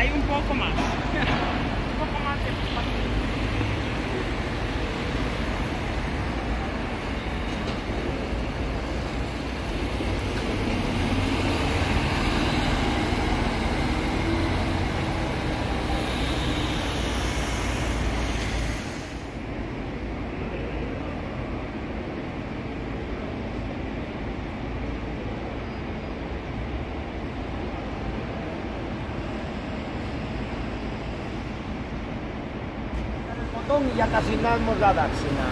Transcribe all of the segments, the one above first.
Hay un poco más. Un poco más de espacio. Y ya casi no hemos dado dársela.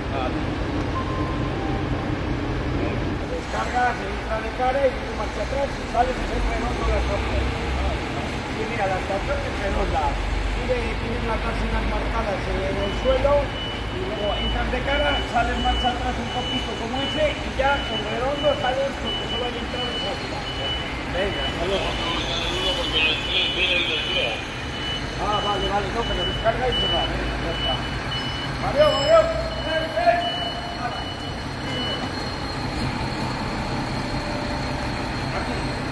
Descargas, se entra de cara y viene marcha atrás y sales y se redondo la estación. Y mira, la estación es redonda. Tienes las dársela marcadas en el suelo y luego entras de cara, sales marcha atrás un poquito como ese y ya en redondo sales porque solo hay entrada de salida. Venga, hasta luego. Ah, vale, no, pero descarga y se va. Ya está. Adiós. Aquí.